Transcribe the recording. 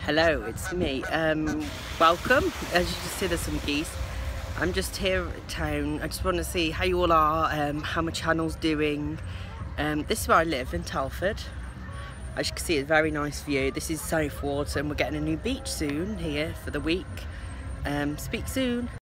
Hello, it's me. Welcome. As you can see, there's some geese. I'm just here at town. I just want to see how you all are, how my channel's doing. This is where I live, in Telford. As you can see, it's a very nice view. This is Southwater and we're getting a new beach soon here for the week. Speak soon.